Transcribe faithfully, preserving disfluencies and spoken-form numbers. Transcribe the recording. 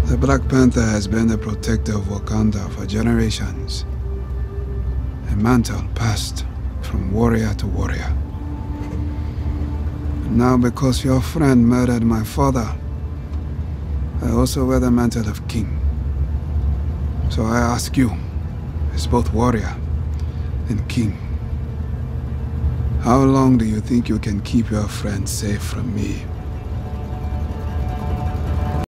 The Black Panther has been the protector of Wakanda for generations. A mantle passed from warrior to warrior. And now, because your friend murdered my father, I also wear the mantle of king. So I ask you, as both warrior and king, how long do you think you can keep your friend safe from me?